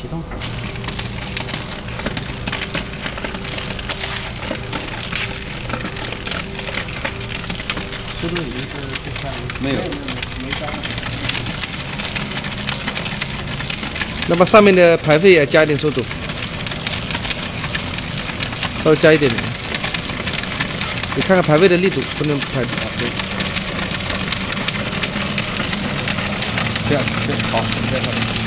启动。速度已经是最快了。没有，没加。 那么上面的排废也加一点速度，稍微加一点点。你看看排废的力度，不能排。 这样，对，好，你再上。